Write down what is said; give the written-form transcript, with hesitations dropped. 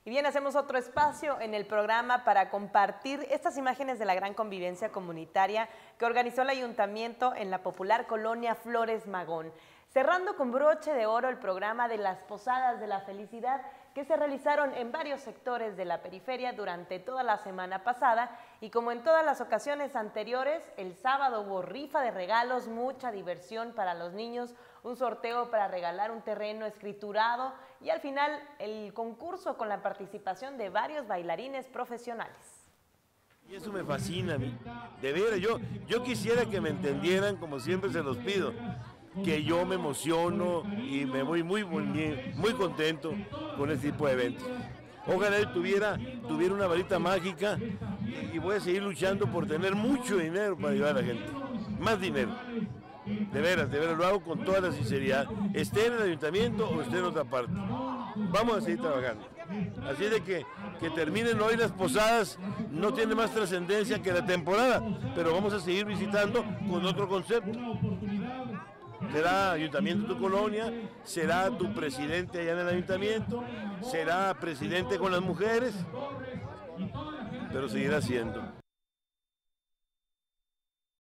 Y bien, hacemos otro espacio en el programa para compartir estas imágenes de la gran convivencia comunitaria que organizó el ayuntamiento en la popular colonia Flores Magón, cerrando con broche de oro el programa de las Posadas de la Felicidad que se realizaron en varios sectores de la periferia durante toda la semana pasada, y como en todas las ocasiones anteriores, el sábado hubo rifa de regalos, mucha diversión para los niños, un sorteo para regalar un terreno escriturado y al final el concurso con la participación de varios bailarines profesionales. Y eso me fascina a mí, de veras, yo quisiera que me entendieran, como siempre se los pido, que yo me emociono y me voy muy contento con este tipo de eventos. Ojalá él tuviera una varita mágica y voy a seguir luchando por tener mucho dinero para ayudar a la gente, más dinero. De veras, lo hago con toda la sinceridad, esté en el ayuntamiento o esté en otra parte. Vamos a seguir trabajando. Así de que terminen hoy las posadas no tiene más trascendencia que la temporada, pero vamos a seguir visitando con otro concepto. Será ayuntamiento de tu colonia, será tu presidente allá en el ayuntamiento, será presidente con las mujeres, pero seguirá siendo.